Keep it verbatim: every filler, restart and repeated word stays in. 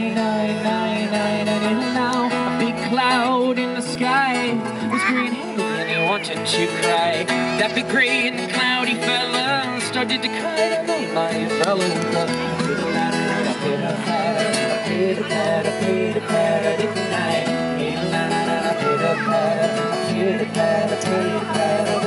night, night, night, night, and now a big cloud in the sky was green and he wanted to cry. That big gray and cloudy fella started to cry and then my fellow pitter-patter, pitter-patter, didn't I? Pitter-patter, pitter-patter, pitter-patter, pitter-patter.